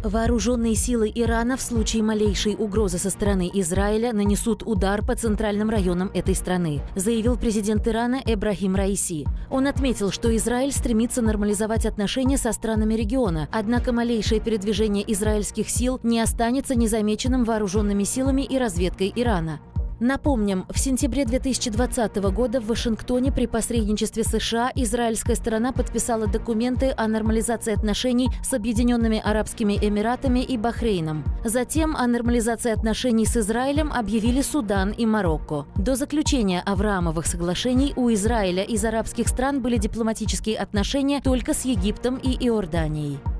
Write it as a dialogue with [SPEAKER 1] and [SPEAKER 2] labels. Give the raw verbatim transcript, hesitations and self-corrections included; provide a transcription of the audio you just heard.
[SPEAKER 1] Вооруженные силы Ирана в случае малейшей угрозы со стороны Израиля нанесут удар по центральным районам этой страны, заявил президент Ирана Эбрахим Раиси. Он отметил, что Израиль стремится нормализовать отношения со странами региона, однако малейшее передвижение израильских сил не останется незамеченным вооруженными силами и разведкой Ирана. Напомним, в сентябре две тысячи двадцатого года в Вашингтоне при посредничестве США израильская сторона подписала документы о нормализации отношений с Объединенными Арабскими Эмиратами и Бахрейном. Затем о нормализации отношений с Израилем объявили Судан и Марокко. До заключения Авраамовых соглашений у Израиля из арабских стран были дипломатические отношения только с Египтом и Иорданией.